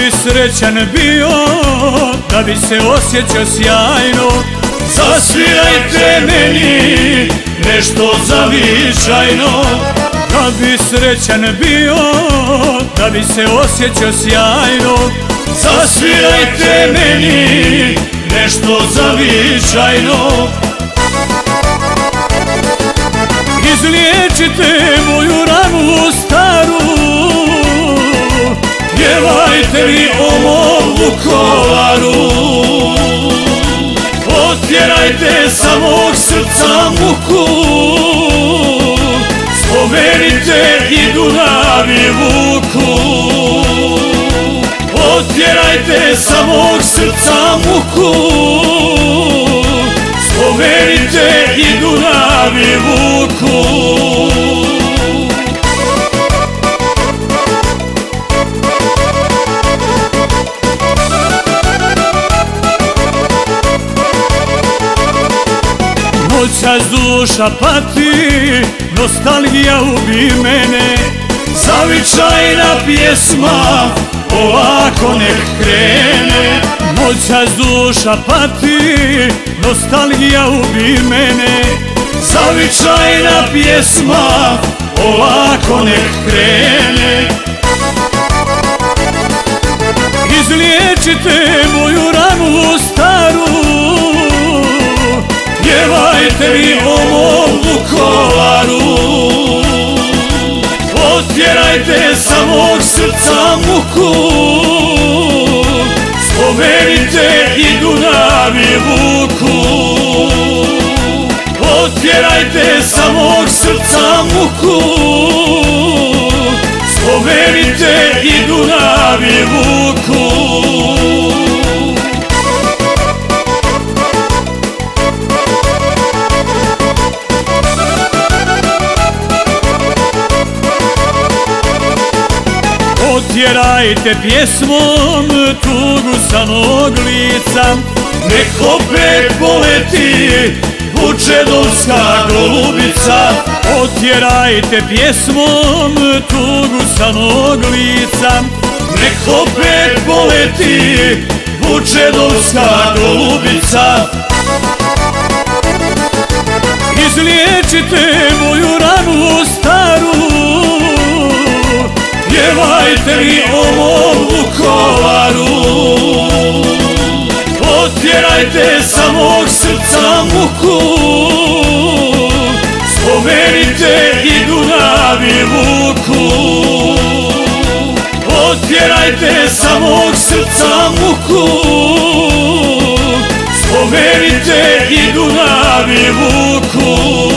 bi srećan bio, da bi se osjećao sjajno, zasvirajte meni nešto zavičajno. Da bi srećan bio, da bi se osjećao sjajno, zasvirajte meni nešto zavičajno. Izliječite moju ranu staru, pjevajte mi o mom Vukovaru. Otjerajte sa mog srca muku, spomenite i Dunav i Vuku. Otjerajte sa mog srca muku, spomenite i Dunav i Vuku. Noćas duša pati, nostalgija ubi mene, zavičajna pjesma ovako nek krene. Noćas duša pati, nostalgija ubi mene, zavičajna pjesma ovako nek krene. Izliječite moju ranu staru, pjevajte mi o mom Vukovaru. Otjerajte sa mog srca muku, spomenite i Dunav i Vuku. Otjerajte sa mog srca muku, spomenite i Dunav i Vuku. Otjerajte pjesmom tugu sa mog lica, nek opet poleti vučedolska golubica. Otjerajte pjesmom tugu sa mog lica, nek opet poleti vučedolska golubica. Izliječite moju ranu staru, pjevajte mi o mom Vukovaru. Otjerajte sa mog srca muku, spomenite i Dunav i Vuku. Otjerajte sa mog srca muku, spomenite i Dunav i Vuku.